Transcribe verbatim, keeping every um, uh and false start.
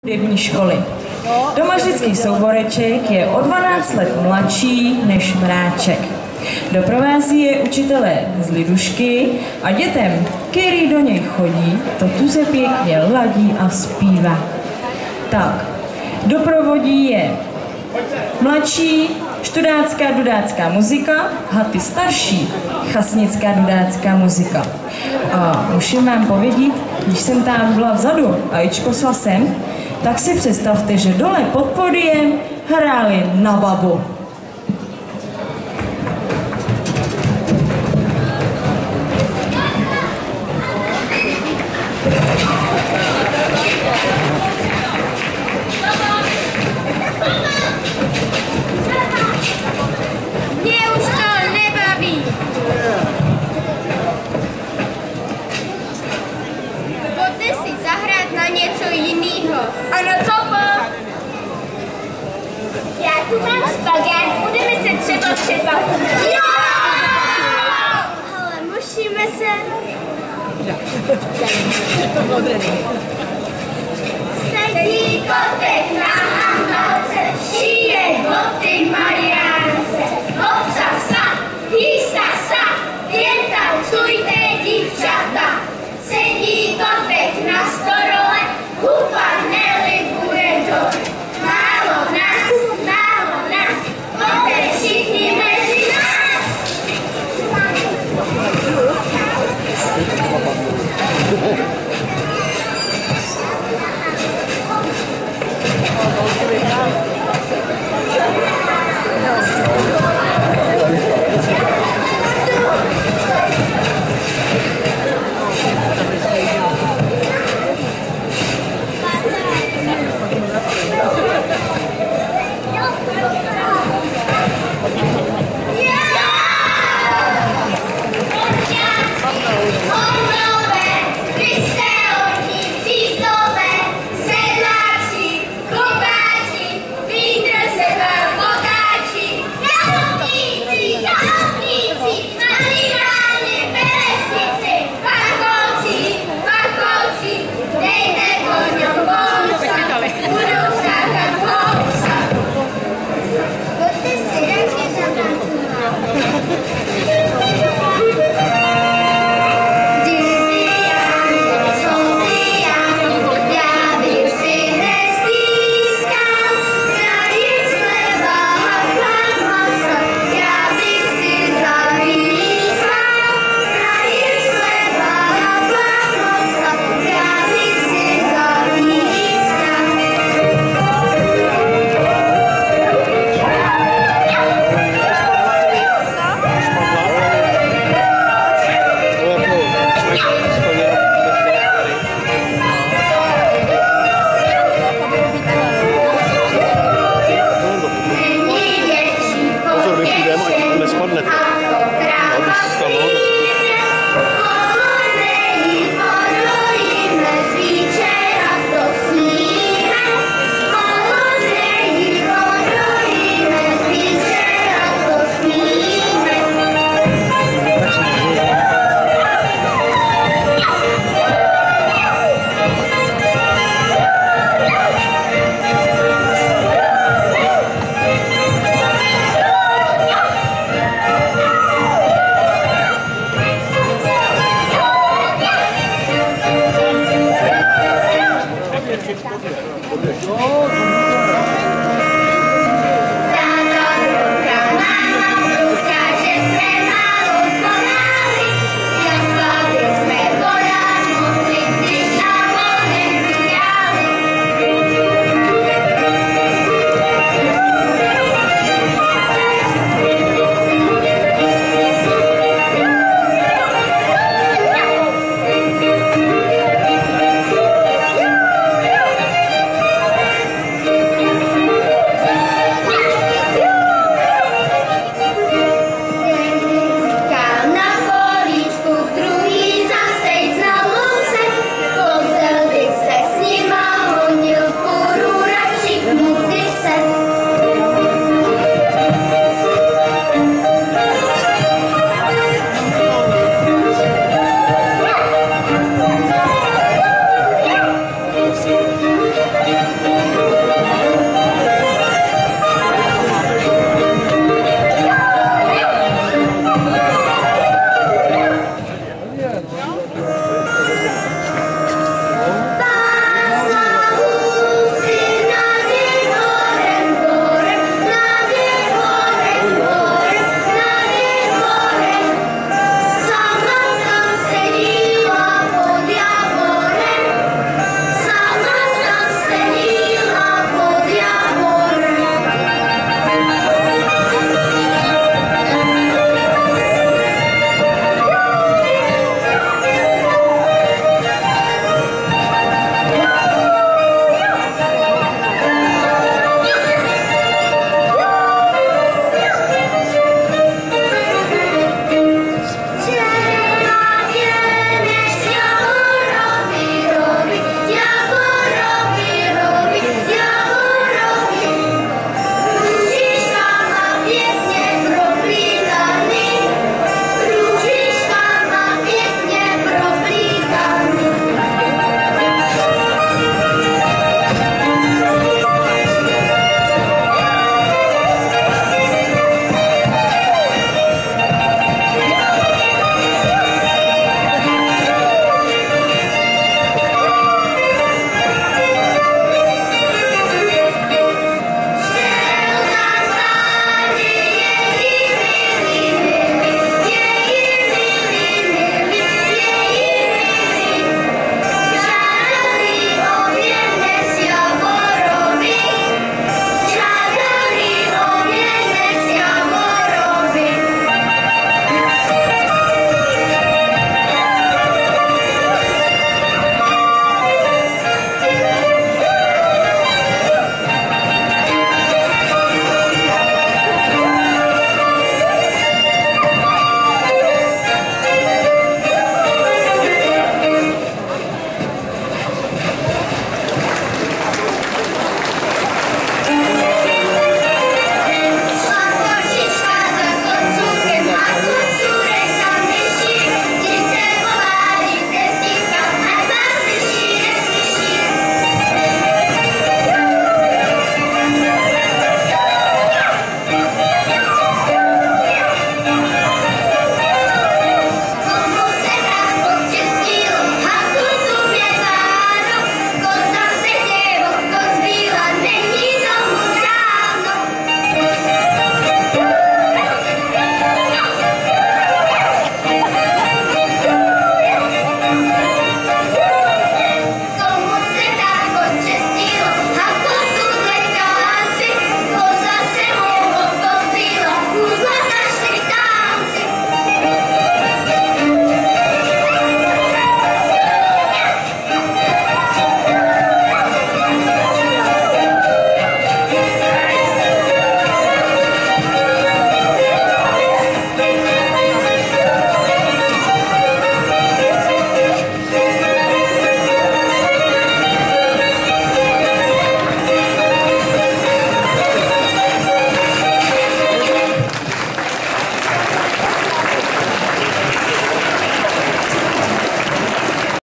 hudební školy. Domažlický souboreček je o dvanáct let mladší než Mráček. Doprovází je učitelé z Lidušky a dětem, který do něj chodí, to tuze pěkně ladí a zpívá. Tak, doprovodí je mladší študácká dudácká muzika a ty starší chasnická dudácká muzika. A musím vám povědět, když jsem tam byla vzadu a ičkosla jsem, tak si představte, že dole pod podiem hráli na babu. Ano, co po? Já tu mám spagát, budeme se třeba třeba. Jo! Ale musíme se... Sedí kotek na handalce, šije boty Mariánce. Hopsa sa, hýsa sa, jen tancujte dívčata. Sedí kotek na stolole, upadne-li bude dole. Málo nás, málo nás, poďte všichni mezi nás. Oh,